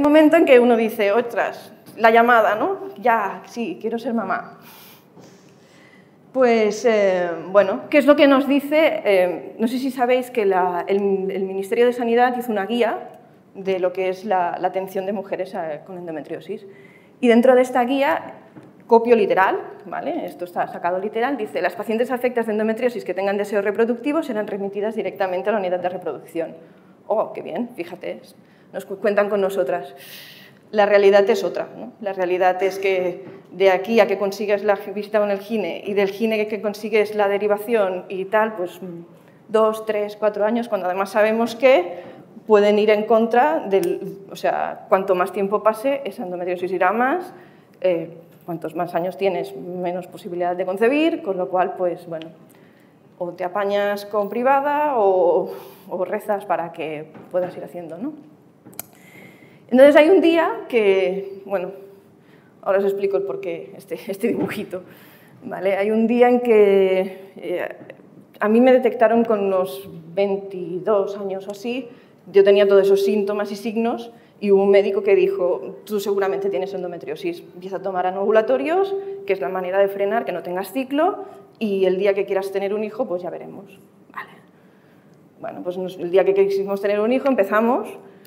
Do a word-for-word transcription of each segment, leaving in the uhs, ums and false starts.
momento en que uno dice, ostras, la llamada, ¿no? Ya, sí, quiero ser mamá. Pues, eh, bueno, ¿qué es lo que nos dice? Eh, no sé si sabéis que la, el, el Ministerio de Sanidad hizo una guía de lo que es la, la atención de mujeres a, con endometriosis. Y dentro de esta guía, copio literal, ¿vale? Esto está sacado literal, dice, las pacientes afectadas de endometriosis que tengan deseo reproductivo serán remitidas directamente a la unidad de reproducción. Oh, qué bien, fíjate, nos cuentan con nosotras. La realidad es otra, ¿no? La realidad es que de aquí a que consigues la visita con el gine y del gine que consigues la derivación y tal, pues dos, tres, cuatro años, cuando además sabemos que pueden ir en contra del, o sea, cuanto más tiempo pase, esa endometriosis irá más, eh, cuantos más años tienes, menos posibilidad de concebir, con lo cual, pues, bueno, o te apañas con privada o, o rezas para que puedas ir haciendo, ¿no? Entonces hay un día que, bueno, ahora os explico el porqué, este, este dibujito, ¿vale? Hay un día en que eh, a mí me detectaron con unos veintidós años o así, yo tenía todos esos síntomas y signos y hubo un médico que dijo, tú seguramente tienes endometriosis, empieza a tomar anovulatorios, que es la manera de frenar que no tengas ciclo, y el día que quieras tener un hijo, pues ya veremos. Vale. Bueno, pues el día que quisimos tener un hijo empezamos.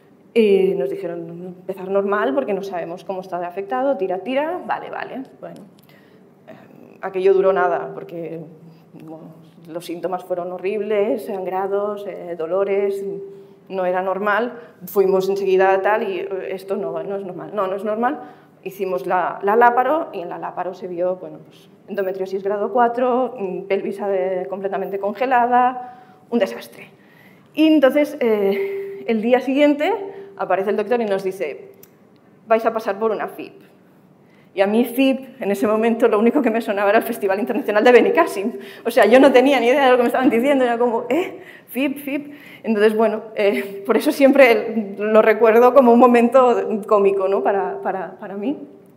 Y nos dijeron, empezar normal porque no sabemos cómo está de afectado, tira, tira, vale, vale. Bueno, eh, aquello duró nada porque bueno, los síntomas fueron horribles, sangrados, eh, dolores, no era normal. Fuimos enseguida a tal y esto no, no es normal. No, no es normal. Hicimos la, la láparo y en la láparo se vio bueno, pues, endometriosis grado cuatro, pelvis de, completamente congelada, un desastre. Y entonces, eh, el día siguiente, aparece el doctor y nos dice, vais a pasar por una F I P. Y a mí F I P, en ese momento, lo único que me sonaba era el Festival Internacional de Benicàssim. O sea, yo no tenía ni idea de lo que me estaban diciendo, era como, ¿eh? F I P, F I P. Entonces, bueno, eh, por eso siempre lo recuerdo como un momento cómico, ¿no? para, para, para mí.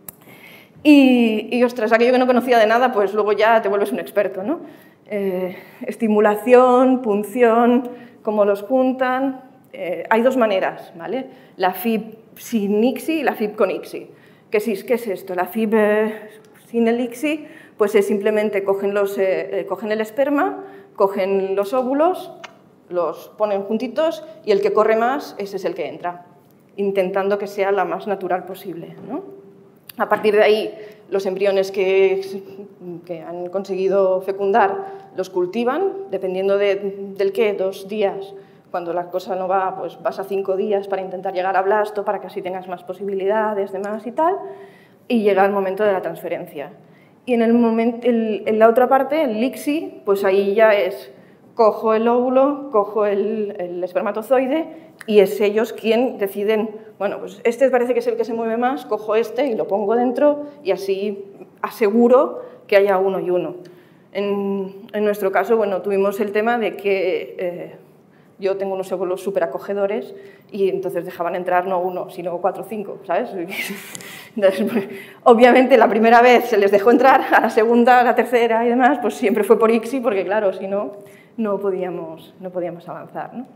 Y, y, ostras, aquello que no conocía de nada, pues luego ya te vuelves un experto, ¿no? Eh, estimulación, punción, cómo los juntan. Eh, hay dos maneras, ¿vale? La F I P sin I C S I y la F I P con I C S I. ¿Qué es, qué es esto? La F I P eh, sin el I C S I, pues es simplemente cogen, los, eh, eh, cogen el esperma, cogen los óvulos, los ponen juntitos y el que corre más, ese es el que entra, intentando que sea la más natural posible, ¿no? A partir de ahí, los embriones que, que han conseguido fecundar los cultivan, dependiendo de, del qué, dos días. Cuando la cosa no va, pues vas a cinco días para intentar llegar a blasto, para que así tengas más posibilidades, demás y tal, y llega el momento de la transferencia. Y en, el momento, el, en la otra parte, el I C S I, pues ahí ya es, cojo el óvulo, cojo el, el espermatozoide y es ellos quien deciden, bueno, pues este parece que es el que se mueve más, cojo este y lo pongo dentro y así aseguro que haya uno y uno. En, en nuestro caso, bueno, tuvimos el tema de que eh, yo tengo unos óvulos súper acogedores y entonces dejaban entrar no uno, sino cuatro o cinco, ¿sabes? Entonces, pues, obviamente la primera vez se les dejó entrar, a la segunda, a la tercera y demás, pues siempre fue por I C S I, porque claro, si no, no podíamos, no podíamos avanzar, ¿no?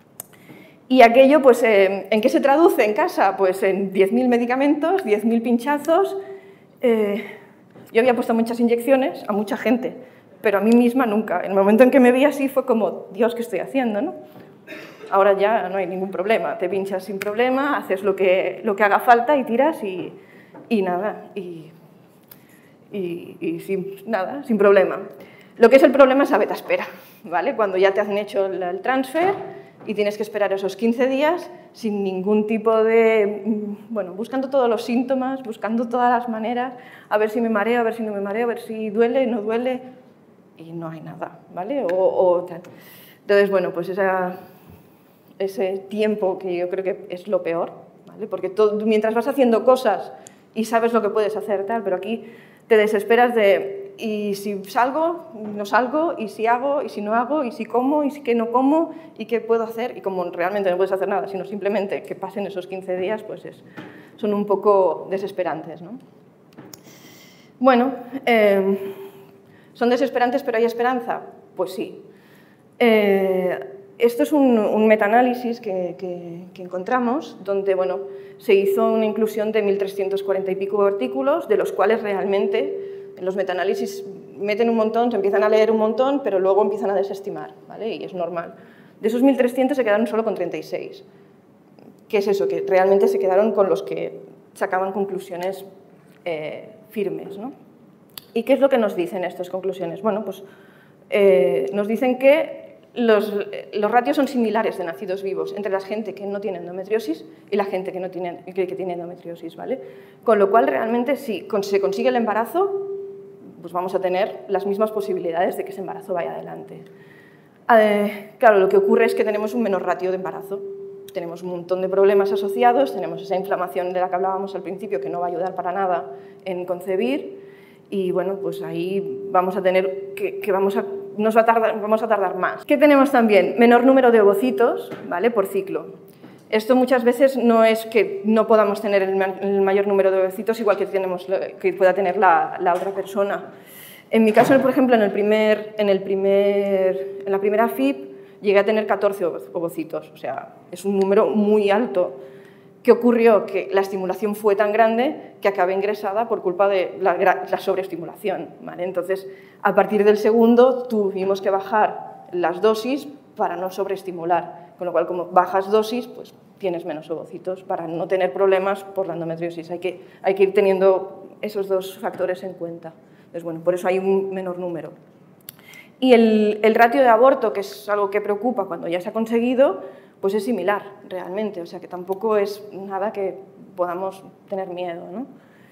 Y aquello, pues, eh, ¿en qué se traduce en casa? Pues en diez mil medicamentos, diez mil pinchazos. Eh, yo había puesto muchas inyecciones a mucha gente, pero a mí misma nunca. En el momento en que me vi así fue como, Dios, ¿qué estoy haciendo, no? Ahora ya no hay ningún problema, te pinchas sin problema, haces lo que, lo que haga falta y tiras y, y nada, y, y, y sin, nada, sin problema. Lo que es el problema es la beta espera, ¿vale? Cuando ya te han hecho el, el transfer y tienes que esperar esos quince días sin ningún tipo de... Bueno, buscando todos los síntomas, buscando todas las maneras, a ver si me mareo, a ver si no me mareo, a ver si duele, no duele, y no hay nada, ¿vale? O, o tal. Entonces, bueno, pues esa, ese tiempo que yo creo que es lo peor, ¿vale? Porque todo, mientras vas haciendo cosas y sabes lo que puedes hacer, tal, pero aquí te desesperas de... Y si salgo, no salgo, y si hago, y si no hago, y si como, y si que no como, y qué puedo hacer, y como realmente no puedes hacer nada, sino simplemente que pasen esos quince días, pues es, son un poco desesperantes, ¿no? Bueno, eh, ¿son desesperantes pero hay esperanza? Pues sí. Eh, esto es un, un metaanálisis que, que, que encontramos, donde bueno, se hizo una inclusión de mil trescientos cuarenta y pico artículos, de los cuales realmente en los metaanálisis meten un montón, se empiezan a leer un montón, pero luego empiezan a desestimar, ¿vale? Y es normal. De esos mil trescientos se quedaron solo con treinta y seis. ¿Qué es eso? Que realmente se quedaron con los que sacaban conclusiones eh, firmes, ¿no? ¿Y qué es lo que nos dicen estas conclusiones? Bueno, pues eh, nos dicen que los, los ratios son similares de nacidos vivos entre la gente que no tiene endometriosis y la gente que, no tiene, que, que tiene endometriosis, ¿vale? Con lo cual, realmente, si se consigue el embarazo, pues vamos a tener las mismas posibilidades de que ese embarazo vaya adelante. Eh, claro, lo que ocurre es que tenemos un menor ratio de embarazo. Tenemos un montón de problemas asociados, tenemos esa inflamación de la que hablábamos al principio, que no va a ayudar para nada en concebir, y bueno, pues ahí vamos a tener que, que vamos, a, nos va a tardar, vamos a tardar más. ¿Qué tenemos también? Menor número de ovocitos, ¿vale? Por ciclo. Esto muchas veces no es que no podamos tener el, el mayor número de ovocitos igual que, tenemos, que pueda tener la, la otra persona. En mi caso, por ejemplo, en, el primer, en, el primer, en la primera F I P llegué a tener catorce ovocitos, o sea, es un número muy alto. ¿Qué ocurrió? Que la estimulación fue tan grande que acabé ingresada por culpa de la, la sobreestimulación, ¿vale? Entonces, a partir del segundo tuvimos que bajar las dosis para no sobreestimular, con lo cual, como bajas dosis, pues tienes menos ovocitos para no tener problemas por la endometriosis. Hay que, hay que ir teniendo esos dos factores en cuenta. Entonces, bueno, por eso hay un menor número. Y el, el ratio de aborto, que es algo que preocupa cuando ya se ha conseguido, pues es similar realmente, o sea que tampoco es nada que podamos tener miedo, ¿no?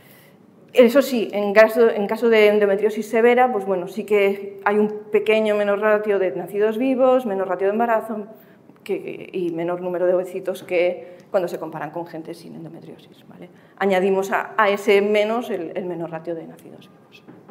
Eso sí, en caso, en caso de endometriosis severa, pues bueno, sí que hay un pequeño menor ratio de nacidos vivos, menor ratio de embarazo que, y menor número de ovocitos que cuando se comparan con gente sin endometriosis, ¿vale? Añadimos a, a ese menos el, el menor ratio de nacidos vivos.